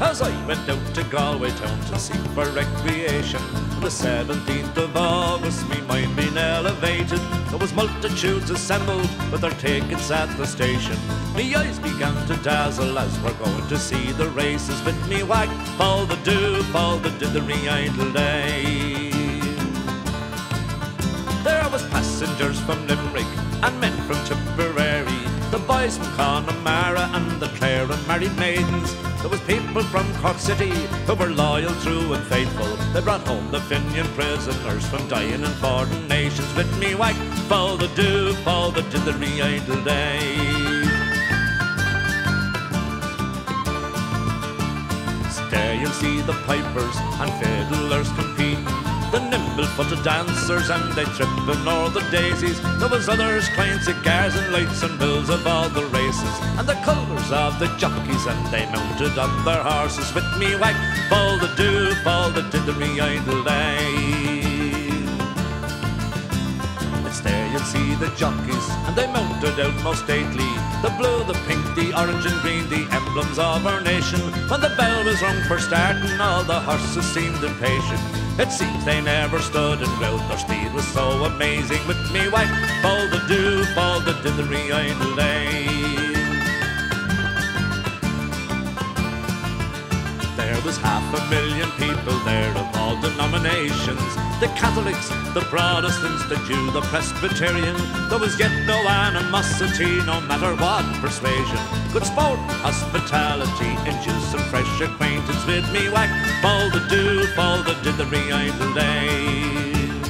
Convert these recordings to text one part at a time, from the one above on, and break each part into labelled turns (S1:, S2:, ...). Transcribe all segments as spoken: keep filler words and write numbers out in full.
S1: as I went out to Galway town to seek for recreation. On the seventeenth of August, me mind being elevated, there was multitudes assembled with their tickets at the station. Me eyes began to dazzle as we're going to see the races, with me whack, fall the do, fall the dithery idle day. There was passengers from Limerick and men from Tipperary, the boys from Connemara and the Clare and married maidens. There was people from Cork City who were loyal, true and faithful. They brought home the Fenian prisoners from dying in foreign nations. With me whack, fall the do, fall the dithery idle day. Stay and see the pipers and fiddlers compete, the nimble-footed dancers and they tripping o'er the daisies. There was others crying cigars and lights and bills of all the races, and the colours of the jockeys and they mounted on their horses. With me whack, fall the do, fall the dithery idle day. Let's stay and see the jockeys and they mounted out most stately, the blue, the pink, the orange and green, the emblems of our nation. When the bell was rung for starting, all the horses seemed impatient. It seems they never stood in rout, their speed was so amazing. With me whack, fall the do, fall the dithery idle day. There was half a million people there of all denominations, the Catholics, the Protestants, the Jew, the Presbyterian. There was yet no animosity, no matter what persuasion. Good sport, hospitality, induce some fresh acquaintance. With me whack, fall the do, fall the dithery idle day.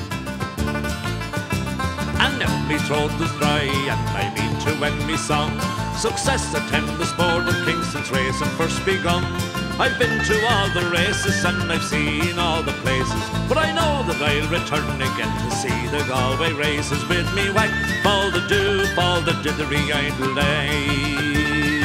S1: And now me throat is dry and I mean to end me song. Success attend the sport of Kingston's racing first begun. I've been to all the races and I've seen all the places, but I know that I'll return again to see the Galway races. With me whack, fall the do, fall the dithery idle day.